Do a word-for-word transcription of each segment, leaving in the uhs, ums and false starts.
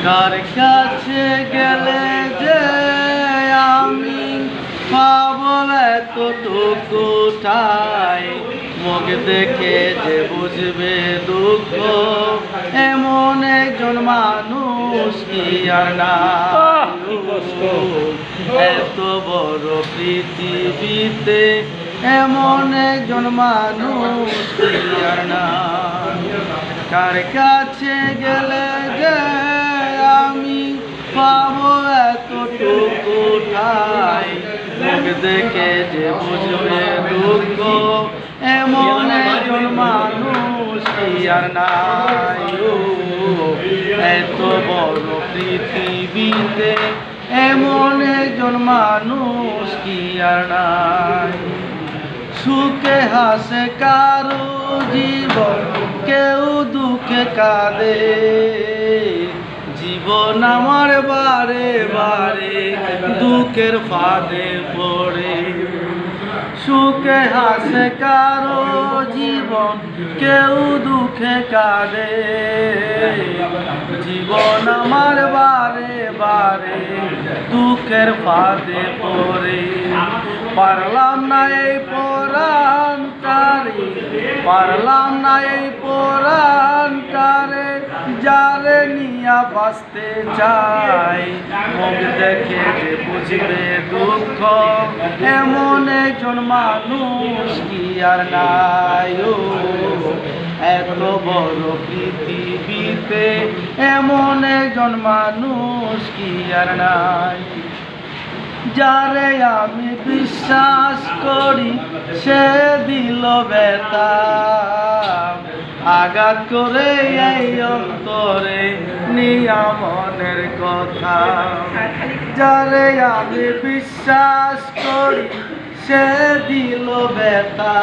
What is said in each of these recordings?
কার কাছে গেলে যে আমি পাবো এতটুকু ঠাই, মুখ দেখে যে বুঝবে দুঃখ এমন একজন মানুষ কি আর না। এত বড় পৃথিবীতে এমন একজন মানুষ কি আর না। কার কাছে গেলে যে আমি পাবো এতটুকু ঠাই, মুখ দেখে যে বুঝবে দুঃখ এমন একজন মানুষ কি আর নাই। এত বড় পৃথিবীতে এমন একজন মানুষ কি আর নাই। সুখে হাসে কারো জীবন, কেউ দুঃখে কাঁদে, জীবন আমার বারে বারে দুঃখের ফাঁদে পড়ে। সুখে হাসে কারো জীবন, কেউ দুঃখে কাঁদে, জীবন আমার বারে বারে দুঃখের ফাঁদে পড়ে। পারলাম না এই পরাণটারে, পারলাম না এই পরাণটারে যারে নিয়া বাঁচতে চাই, মুখ দেখে যে বুঝবে দুঃখ এমন একজন মানুষ কি আর নাই। এত বড় পৃথিবীতে এমন একজন মানুষ কি আর নাই। যারে আমি বিশ্বাস করি সে দিল ব্যথা, আঘাত করে এই অন্তরে নিয়া মনের কথা। যারে আমি বিশ্বাস করি সে দিল ব্যথা,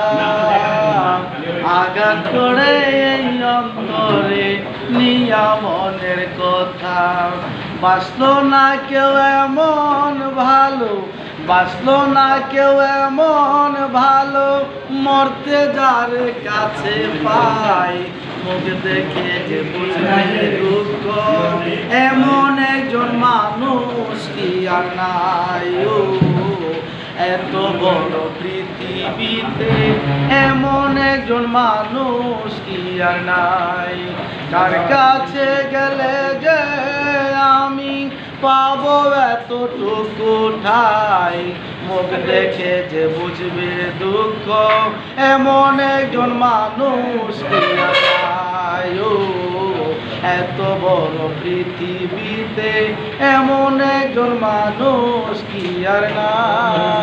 আঘাত করে এই অন্তরে নিয়া মনের কথা। বাঁচলো না কেউ এমন ভালো, বাঁচলো না কেউ এমন ভালো, মরতে যার কাছে পাই, মুখ দেখে যে বুঝবে দুঃখ এমন একজন মানুষ কি আর নাই। এত বড় পৃথিবীতে এমন একজন মানুষ কি আর নাই। কার কাছে গেলে যে আমি পাবো এতটুকু ঠাই, মুখ দেখে যে বুঝবে দুঃখ এমন একজন মানুষ কি আর নাই। এত বড় পৃথিবীতে এমন একজন মানুষ কি আর নাই।